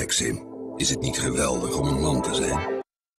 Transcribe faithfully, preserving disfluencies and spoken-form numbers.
Maxim. Is het niet geweldig om een man te zijn?